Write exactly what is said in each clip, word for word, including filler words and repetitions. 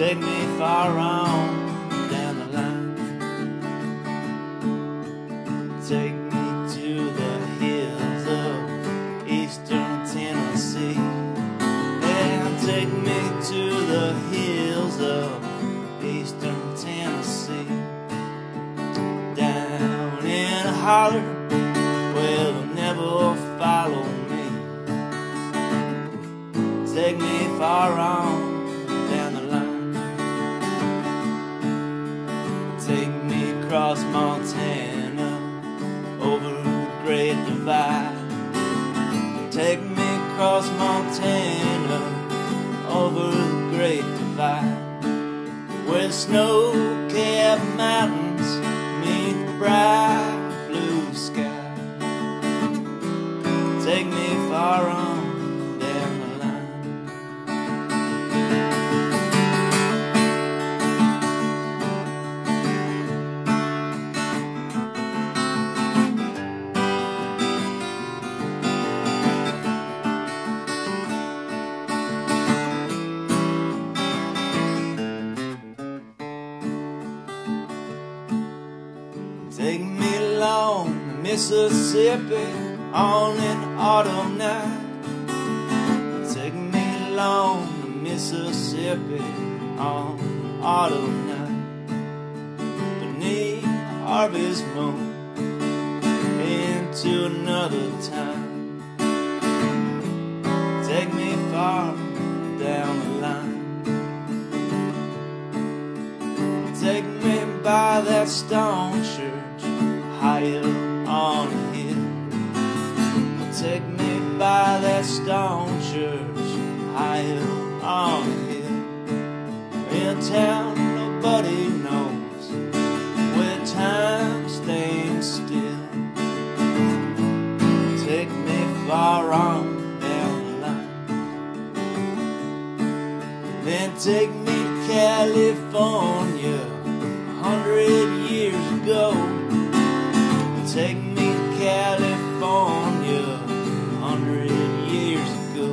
take me far on down the line. Take me to the hills of eastern Tennessee. Yeah, take me to the hills of eastern Tennessee. Down in a holler where they'll never follow me. Take me far on down the line. Take me across Montana, over the Great Divide. Take me across Montana, over the Great Divide, where snow-capped mountains meet the bright blue sky. Take me far on down the line. Take me along Mississippi on an autumn night. Take me along the Mississippi on an autumn night, beneath harvest moon into another time. Take me far down the line. Take me by that stone church high up on a hill. Take me by that stone church high up on a hill. In a town nobody knows, where time stands still. Take me far on down the line. Then take me to California a hundred years ago. Take me to California a hundred years ago,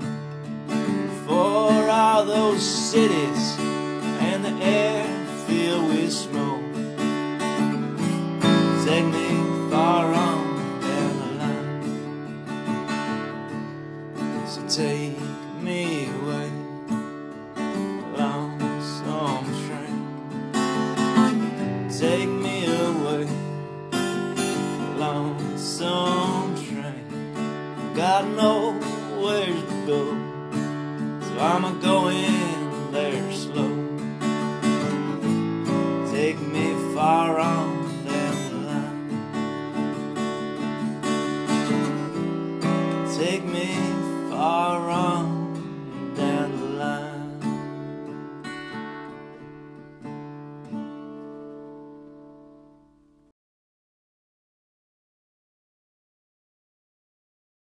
before all those cities and the air filled with smoke. Take me far on down the line. So take me away, Lonesome Train. Take me away, Lonesome Train. Got nowhere to go, so I'm a-going there slow. Take me far on down the line. Take me far on